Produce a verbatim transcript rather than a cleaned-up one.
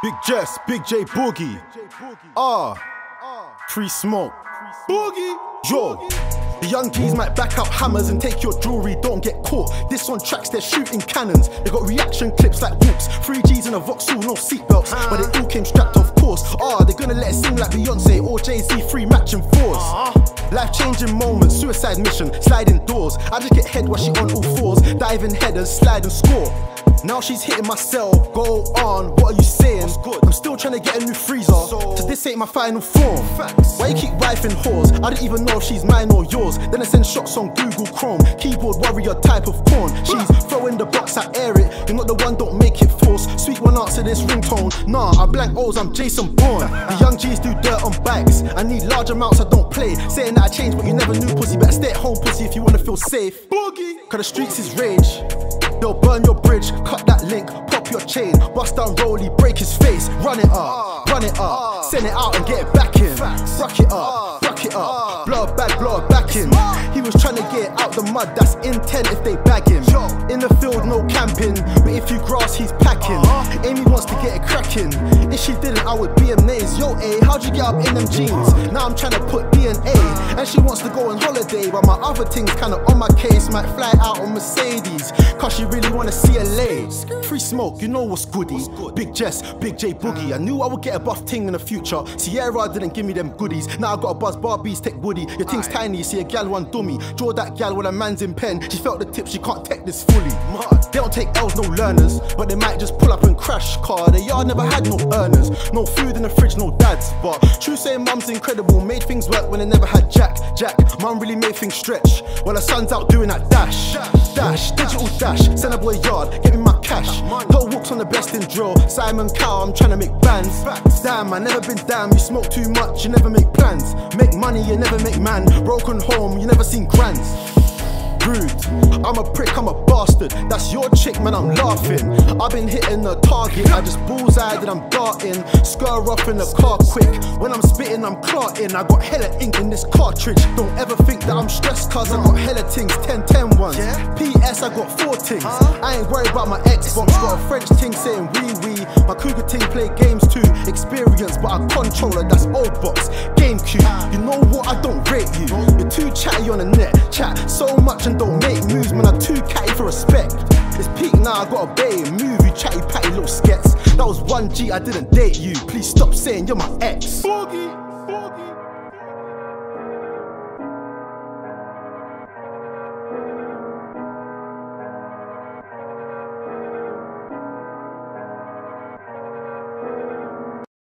Big Jess, Big J Boogie. Ah, Free Smoke. Boogie. Yo. The young G's might back out hammers and take your jewelry, don't get caught. This on tracks, they're shooting cannons. They got reaction clips like whoops. Three G's in a Vauxhall, no seatbelts, but they all came strapped of course. Ah, they're gonna let it sing like Beyonce or Jay-Z, free matching fours. Life-changing moments, suicide mission, sliding doors. I just get head while she on all fours, diving headers, slide and score. Now she's hitting my cell, go on, what are you saying? I'm still trying to get a new freezer, cause this ain't my final form. Why you keep wifing whores? I don't even know if she's mine or yours. Then I send shots on Google Chrome, keyboard warrior type of porn. She's throwing the box, I air it, you're not the one, don't make it force. Sweet one answer this ringtone, nah, I blank O's, I'm Jason Bourne. The young G's do dirt on bikes, I need large amounts, I don't play. Saying that I changed but you never knew, pussy, better stay at home, pussy, if you wanna feel safe. Boogie, cause the streets is rage. They'll burn your bridge, cut that link, pop your chain, bust down Rolly, break his face, run it up, run it up, send it out and get it back in, rock it up, rock it up, blow it back, blow it back in. He was trying to get out the mud, that's intent if they bag him. In the field, no camping, but if you grass, he's packing. Amy wants to get it cracking, if she didn't, I would be amazed. Yo, A, how'd you get up in them jeans? Now I'm trying to put D N A, and she wants to go on holiday, but my other things kinda on my case, might fly out on Mercedes, cause she really wanna see L A. Free Smoke, you know what's goody. Big Jess, Big J Boogie. I knew I would get a buff ting in the future. Sierra didn't give me them goodies. Now I got a buzz Barbies, take Woody. Your thing's tiny, see a gal one dummy. Draw that gal when a man's in pen. She felt the tip, she can't take this fully. They don't take L's, no learners, but they might just pull up and crash car. The yard never had no earners, no food in the fridge, no dads. But true saying mum's incredible, made things work when they never had Jack. Jack, mum really made things stretch. While her son's out doing that dash. Dash, digital dash, send a boy yard, get me my cash. Go walks on the best in drill, Simon Cowell, I'm trying to make bands. Damn, I never been damn, you smoke too much, you never make plans. Make money, you never make man, broken home, you never seen grands. Rude, I'm a prick, I'm a bastard, that's your chick, man, I'm laughing. I've been hitting the target, I just bullseye, then I'm darting. Skr off in the car quick, when I'm spitting, I'm clarting. I got hella ink in this cartridge, don't ever think that I'm stressed, cause I got hella things, ten ten ones. P S, I got four things, I ain't worried about my Xbox, got a French ting saying wee wee. My cougar ting play games too, experience, but I controller, that's old box. GameCube, you know what, I don't rate you. You're too chatty on the net, chat so much and don't make moves, man, I'm too catty for respect. It's peak now, I got a bay, move, you chatty patty little skets. That was one G, I didn't date you, please stop saying you're my ex. Boogie.